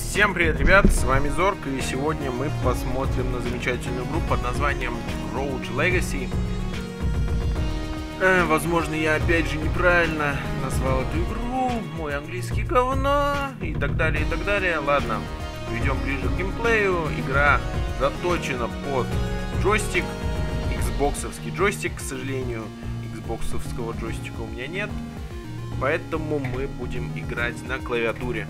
Всем привет, ребят, с вами Зорг, и сегодня мы посмотрим на замечательную игру под названием Rogue Legacy. Возможно, я опять же неправильно назвал эту игру, мой английский говно, и так далее, и так далее. Ладно, перейдем ближе к геймплею. Игра заточена под джойстик, xbox-овский джойстик, к сожалению, xbox-овского джойстика у меня нет, поэтому мы будем играть на клавиатуре.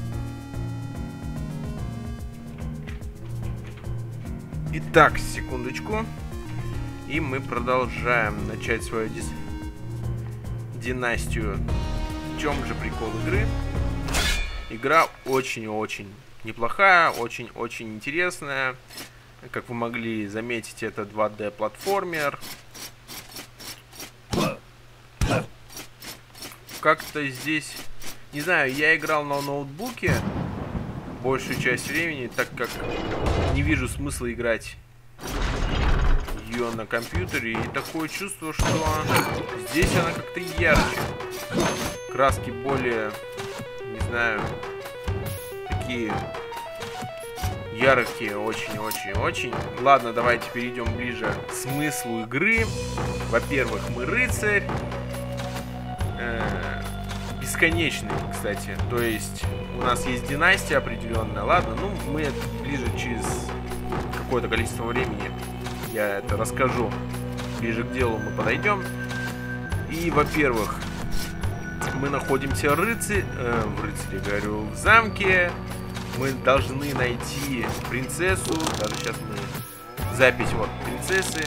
Итак, секундочку. И мы продолжаем начать свою династию. В чем же прикол игры? Игра очень-очень неплохая, очень-очень интересная. Как вы могли заметить, это 2D платформер. Как-то здесь... Не знаю, я играл на ноутбуке большую часть времени, так как не вижу смысла играть ее на компьютере. И такое чувство, что здесь она как-то ярче. Краски более, не знаю, такие яркие, очень-очень-очень. Ладно, давайте перейдем ближе к смыслу игры. Во-первых, мы рыцарь. Бесконечный, кстати. То есть у нас есть династия определенная. Ладно, ну мы это ближе через какое-то количество времени я это расскажу. Ближе к делу мы подойдем. И, во-первых, мы находимся в замке. Мы должны найти принцессу. Даже сейчас мы... Запись вот принцессы.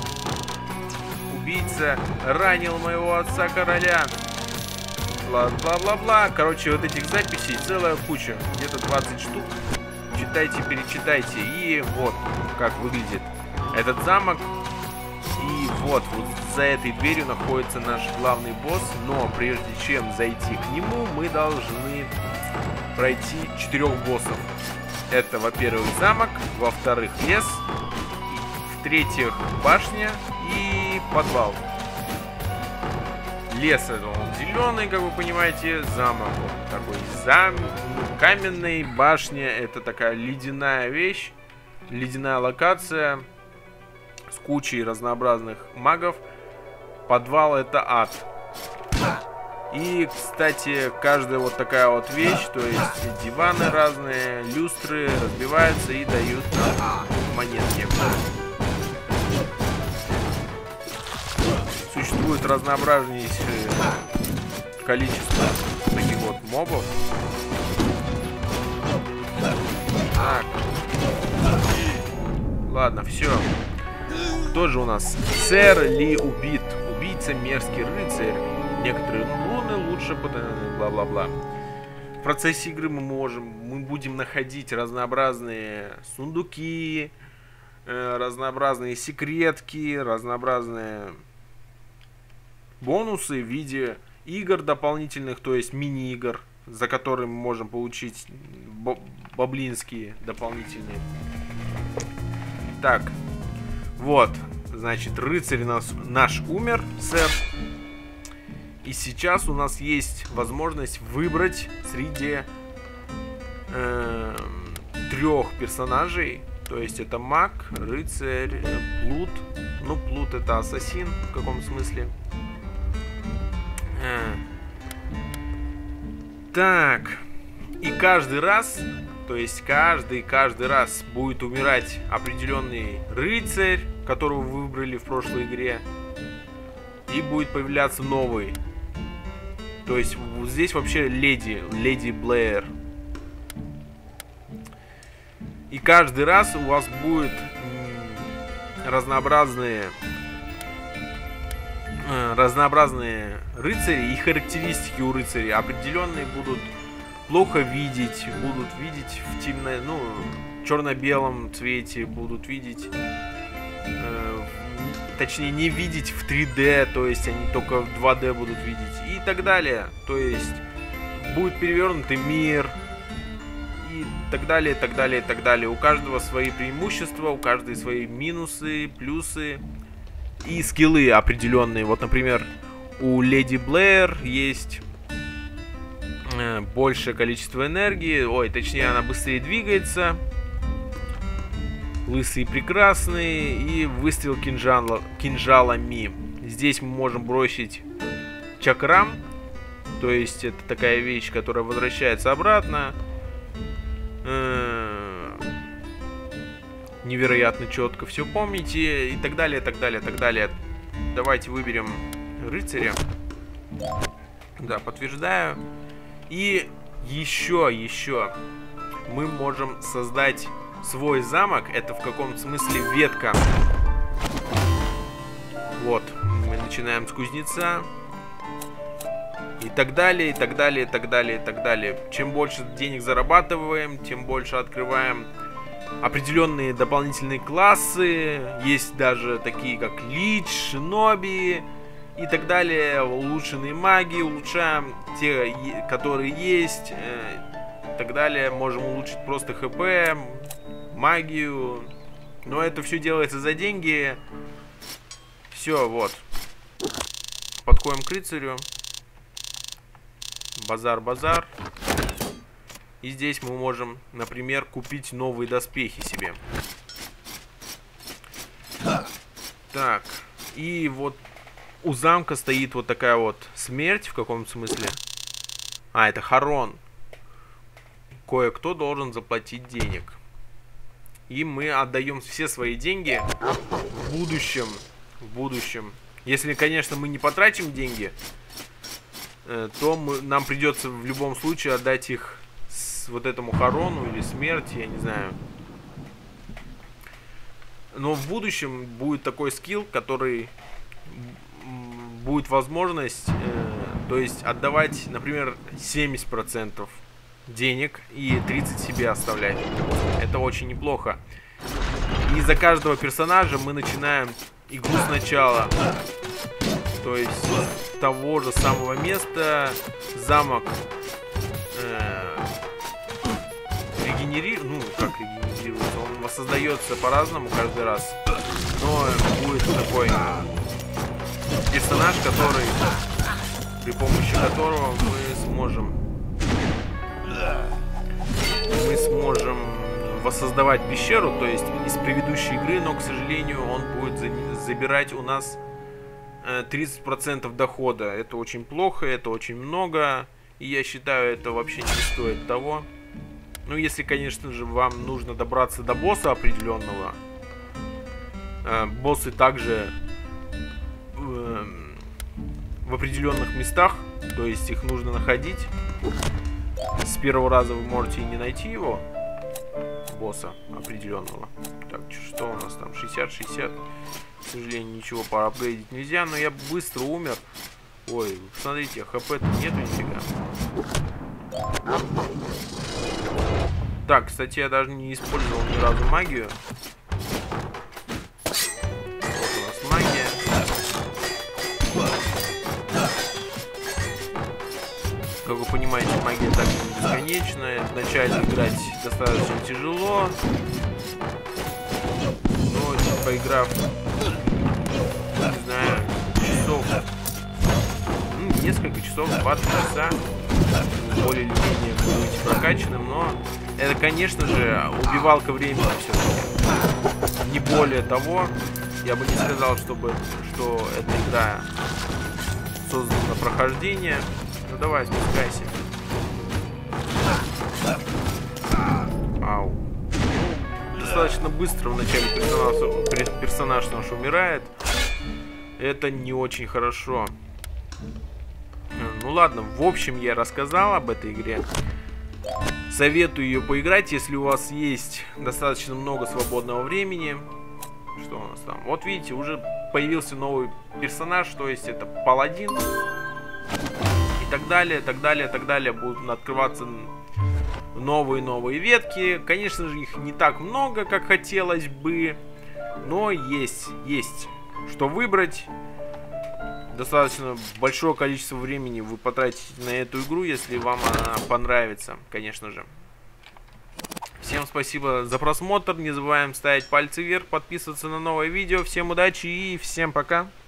Убийца ранил моего отца короля. Бла-бла-бла-бла. Короче, вот этих записей целая куча. Где-то 20 штук. Читайте, перечитайте. И вот как выглядит этот замок. И вот за этой дверью находится наш главный босс. Но прежде чем зайти к нему, мы должны пройти 4 боссов. Это, во-первых, замок. Во-вторых, лес. В-третьих, башня и подвал. Лес это он зеленый, как вы понимаете, замок он такой каменный, башня это такая ледяная вещь, ледяная локация с кучей разнообразных магов, подвал это ад. И, кстати, каждая вот такая вот вещь, то есть диваны разные, люстры разбиваются и дают нам монетки. Существует разнообразнейшее количество таких вот мобов. Так. Ладно, все. Кто же у нас? Сэр Ли убит. Убийца, мерзкий рыцарь. Некоторые руны лучше... Бла-бла-бла. В процессе игры мы будем находить разнообразные сундуки, разнообразные секретки, разнообразные... бонусы в виде игр дополнительных, то есть мини-игр, за которые мы можем получить баблинские дополнительные. Так, вот, значит, рыцарь наш умер, сэр. И сейчас у нас есть возможность выбрать среди 3 персонажей. То есть это маг, рыцарь, плут. Ну, плут это ассасин в каком смысле. Так, и каждый раз, то есть каждый раз будет умирать определенный рыцарь, которого вы выбрали в прошлой игре, и будет появляться новый. То есть здесь вообще леди Блэр. И каждый раз у вас будет разнообразные рыцари и характеристики у рыцарей. Определенные будут плохо видеть, будут видеть в черно-белом цвете, будут видеть, точнее не видеть в 3D, то есть они только в 2D будут видеть и так далее. То есть будет перевернутый мир и так далее, так далее, так далее. У каждого свои преимущества, у каждой свои минусы, плюсы. И скиллы определенные. Вот, например, у Леди Блэр есть большее количество энергии. Ой, точнее, она быстрее двигается. Лысые прекрасные. И выстрел кинжалами. Здесь мы можем бросить чакрам. То есть это такая вещь, которая возвращается обратно. Невероятно четко все помните. И так далее, так далее, так далее. Давайте выберем рыцаря. Да, подтверждаю. И еще мы можем создать свой замок. Это в каком-то смысле ветка. Вот, мы начинаем с кузнеца. И так далее, и так далее, и так далее, и так далее. Чем больше денег зарабатываем, тем больше открываем определенные дополнительные классы. Есть даже такие, как Лич, Шиноби и так далее. Улучшенные маги, улучшаем те, которые есть. И так далее. Можем улучшить просто ХП, магию. Но это все делается за деньги. Все, вот. Подходим к рыцарю. Базар. И здесь мы можем, например, купить новые доспехи себе. Так. И вот у замка стоит вот такая вот смерть в каком-то смысле. А, это Харон. Кое-кто должен заплатить денег. И мы отдаем все свои деньги в будущем. Если, конечно, мы не потратим деньги, то нам придется в любом случае отдать их вот этому Харону или смерти, я не знаю. Но в будущем будет такой скилл, который будет возможность, то есть отдавать, например, 70% денег и 30% себе оставлять. Это очень неплохо. И за каждого персонажа мы начинаем игру сначала. То есть с того же самого места. Замок регенерируется. Он воссоздается по-разному каждый раз. Но будет такой персонаж, при помощи которого мы сможем воссоздавать пещеру, то есть из предыдущей игры, но, к сожалению, он будет забирать у нас 30% дохода. Это очень плохо, это очень много, и я считаю, это вообще не стоит того. Ну, если, конечно же, вам нужно добраться до босса определенного. Боссы также в определенных местах, то есть их нужно находить. С первого раза вы можете и не найти его, босса определенного. Так, что у нас там? 60-60. К сожалению, ничего поапгрейдить нельзя, но я быстро умер. Ой, смотрите, хп-то нету нифига. Так, кстати, я даже не использовал ни разу магию. Вот у нас магия. Как вы понимаете, магия так бесконечная. Вначале играть достаточно тяжело. Но поиграв, не знаю, часов, несколько часов, 2-3 часа, более или менее будете прокачанным, но это, конечно же, убивалка времени все-таки. Не более того, я бы не сказал, что эта игра создана на прохождение. Ну давай, спускайся. Ау. Достаточно быстро в начале персонаж наш умирает. Это не очень хорошо. Ну ладно, в общем, я рассказал об этой игре. Советую ее поиграть, если у вас есть достаточно много свободного времени. Что у нас там? Вот видите, уже появился новый персонаж, то есть это паладин. И так далее, так далее, так далее. Будут открываться новые ветки. Конечно же, их не так много, как хотелось бы. Но есть что выбрать. Достаточно большое количество времени вы потратите на эту игру, если вам она понравится, конечно же. Всем спасибо за просмотр. Не забываем ставить пальцы вверх, подписываться на новое видео. Всем удачи и всем пока.